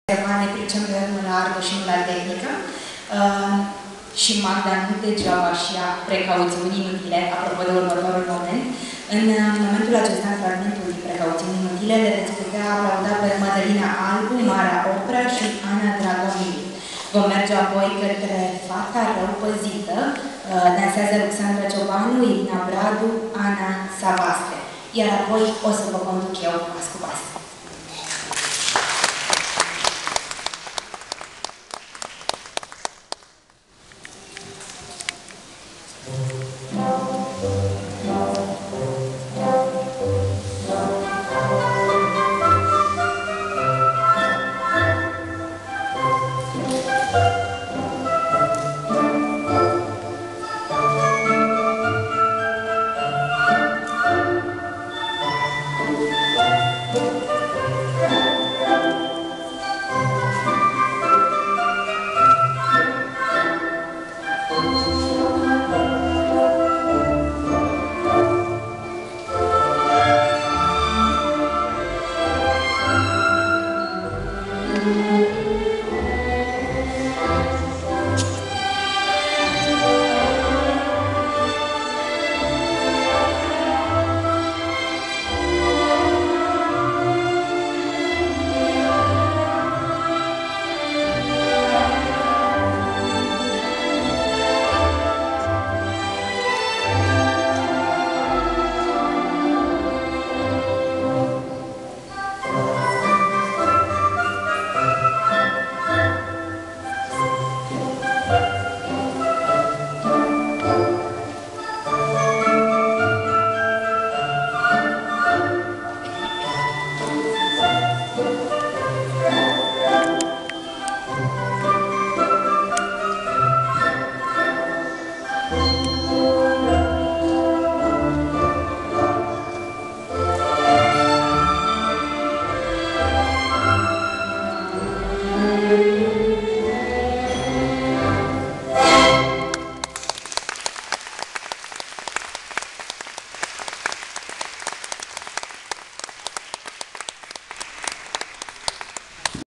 Ne pricem nu la artă și nu la tehnică. Și Magda nu degeaba și ia precauțiuni inutile, apropo de următorul moment. În momentul acesta, în fragmentul de precauțiuni inutile, le veți putea aplauda pe Mădălina Albu, Marea Opră și Ana Dragomir. Vom merge apoi către Fata Rău Păzită, dansează Alexandra Ciobanu, Irina Bradu, Ana Savastre. Iar apoi o să vă conduc eu pas cu pas.